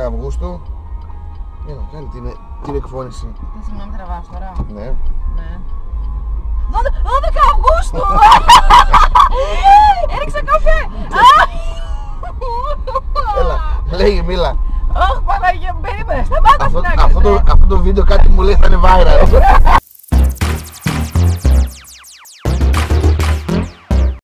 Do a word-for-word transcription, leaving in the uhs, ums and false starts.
Αυγούστου. Έλα, κάνει την, την εκφώνηση. Τι συγγνώμη, τραβάς τώρα. Ναι. Ναι. δώδεκα Αυγούστου! Έριξα καφέ! Έλα, λέγε, μίλα. Αχ, Παναγία μου, περίμενε, σταμάτα Αυτό, στην άκρη. αυτό, το, αυτό το βίντεο κάτι μου λέει θα είναι viral.